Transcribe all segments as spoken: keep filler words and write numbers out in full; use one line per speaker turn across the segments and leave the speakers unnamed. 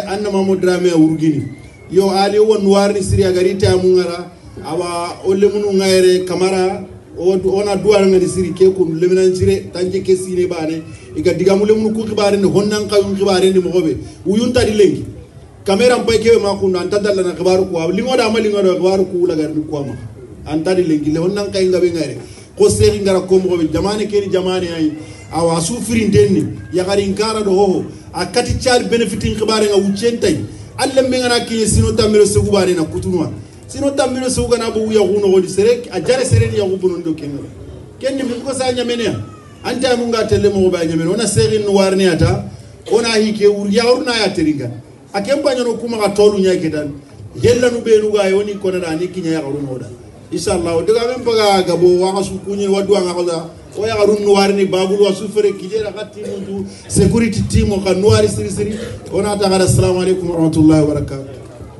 anna Mahmoud Drame urgini yo ali won warni Syria garita mungara awa olle munu ngaire Camara ona duwar ngani siri ke ko leminan jire tanje ke sine bane iga digamu lemunu ku xibare ne honnan kayum xibare ni mogobe uyunta di lengi camera mbay ke ma ko anta dalla na xibaru ko li ngoda ma li ngoda xibaru ko la gar ni ko ma anta di lengi le honnan kay ngabe ngare ko seri ngara ko mogobe jamane ke ni jamane ay awa sufiri denni ya gari ngara do ho akati chal benefiting xibare nga wucentay alle me ngana ki sino tamiro se xibare na kutunwa sino tamino suga na bu ya huno hodi serek ajare sereni ya gubuno ndo kenga kenni mi ko sa nyamene anta mu nga tele mo ba nyamene ona seri no warni ata ona hike ur ya urna ya teringa akemba nyono kuma ka tolu nya kedan yella nu be nu ga yoni ko na ni kinya ya garu moda inshallah de ga men baga gabo wa asu kunye wadu nga ko da o ya garu no warni babul wa sufere kijera katti mu security team ko no wari siri siri ona ta gara assalamu alaikum wa rahmatullahi wa barakatuh.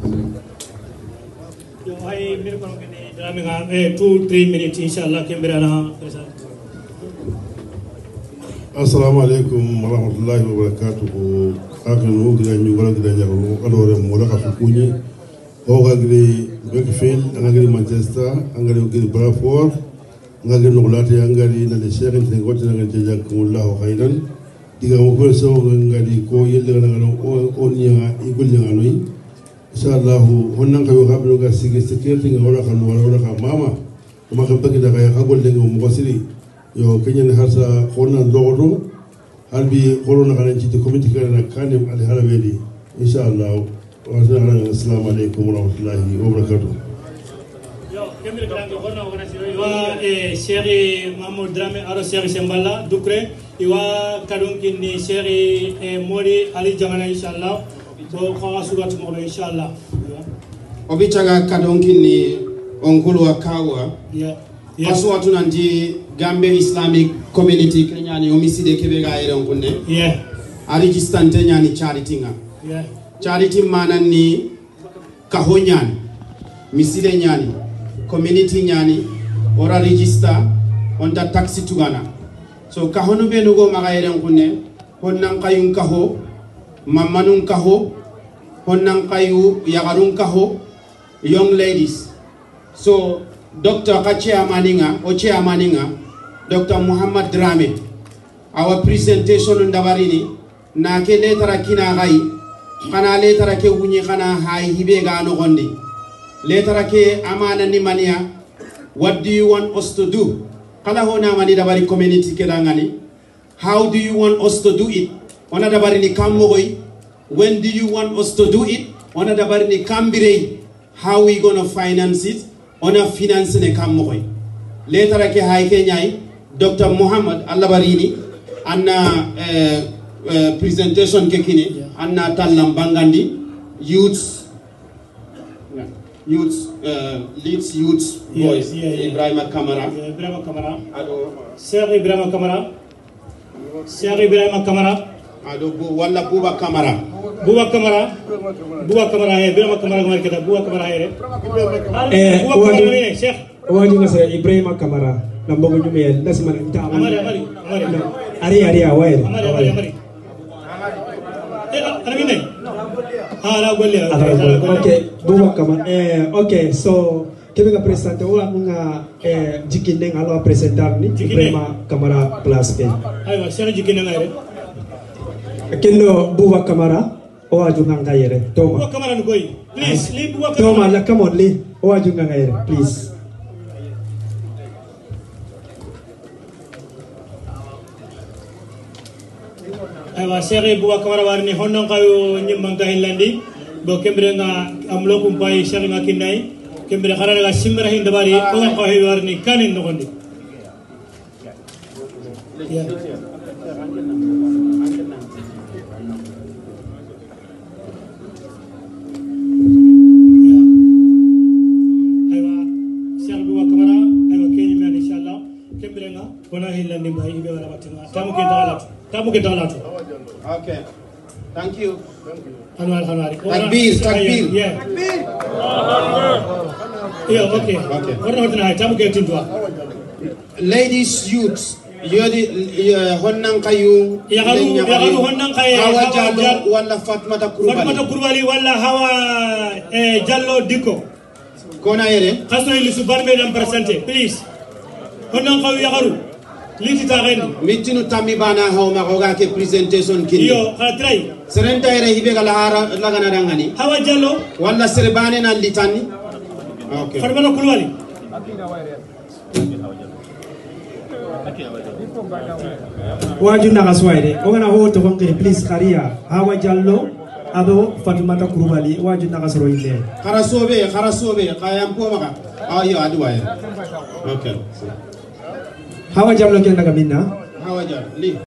I will two, three minutes, inshallah.
Assalamu alaikum wa rahmatullahi wa barakatuh. Akhiru gida ñu wala gida ñaru adore mo la ka fukunyi o ga gidi Beckfield ngari Manchester ngari gidi Bradford ngari no lati ngari na le Sheikh ni ngoti na ngati jazakumullahu khairan diga mo ko so ngari ko yelle na ngalo o niya igul ngalo yi inshallah honnan kayo hablo ga sige security nga wala kan wala wala ka mama kuma kan baki da kaya hagol de mo wasili yo kenyen harsa khonna logodo halbi khorona kan ci committee kan kan al halawedi inshallah wa assalamu alaikum wa rahmatullahi wa barakatuh.
Yo kemir kan khonna wana siro wa e Cheikh Mahmoud Drame aro Cheikh Semballa Dukre iwa kadon kinni Cheikh e Modi Ali Jamana inshallah so khawa surat mo inshallah
obichaga kadonkini onkulu wa kawa yeah yeah aswatu nanti Gambia Islamic Community Kenya ni omiside kebega ire onkunne yeah arigistante nyani charity nga yeah charity manani kahonyan miside nyani community nyani ora register onta taxi tugana so kahono benugo maga ire onkunne honnan kayun kaho mamanun kaho honnan kayu yagarun kaho young ladies so Doctor Kachia Maninga Ochia Maninga Doctor Muhammad Drame our presentation ndabarini na ke letara kina gai kana letara ke wunyi kana hai hibe ga no gondi letara ke amana ni mania what do you want us to do kala hona mani dabari community ke dangani how do you want us to do it ona dabari ni kamogoi when do you want us to do it ona dabari ni kambire how we gonna finance it ona finance ne kamogoi letara ke hai ke nyai Doctor Muhammad Allabarini anna uh, uh, presentation ke kini yeah. Anna tallam bangandi youths yeah. youths uh, leads youths yeah, voice yeah, yeah. Ibrahim Kamara
yeah, Ibrahim Kamara ado Sheikh Ibrahim Kamara Sheikh Ibrahim Kamara
ado bu wala Buba Kamara
Buba Kamara Buba Kamara he Ibrahim Kamara ngar kita Buba Kamara he
eh
Buba Kamara ni Sheikh
wajib ngasih Ibrahim Kamara nambogo nyume lazima nita
amari amari amari
ari ari awai
amari amari amari eh ana gine ah la golle
okay Buba Kamara eh okay so kebe ka presente wala nga eh jikine ngalo presentar ni Ibrahim Kamara plus P
aywa sere jikine ngare
kendo Buba Kamara o ajunga ngayere toma
Buba Kamara ngoi please li Buba Kamara
toma la come on li o ajunga ngayere please
aywa Cheikh Buba Kamara warni honnon kayo nyimman ka hillandi bo kembre nga amlo kum pay Cheikh nga kinay kembre khara ga simra hin dabari ko ko hay warni kanin no gondi aywa Cheikh Buba Kamara aywa kenyi men inshallah kembre nga kona hillandi bay be wala matina tamu ke dalatu tamu ke dalatu.
Okay, thank you.
Anwar Anwar.
Takbir, takbir.
Yeah. Yeah, okay. Okay. What about tonight? Tamu ke tindwa.
Ladies, youths, يودي هنن كيو
يغلو يغلو هنن كي
هوا جالو ولا فاطمة كروبالي
فاطمة كروبالي ولا هوا جالو ديكو
كونا يري
خاصو اللي سوبر ميدان برسنتي بليز هنن كيو يغلو ليتي تاغني
ميتينو تامي بانا هاو ما غوغا كي بريزنتيشن كي
يو خاطراي
سرنتا يري هيبه غلا هارا لاغانا دانغاني
هوا جالو
ولا سرباني نان ليتاني اوكي
فاطمة كروبالي
waju naga swaide ogana ho to konkere please kharia hawa jallo ado fatimata kurubali waju naga soro inde
kharasobe kharasobe qayam ko maka ayo adu waye okay
hawa jallo ken naga minna
hawa jallo li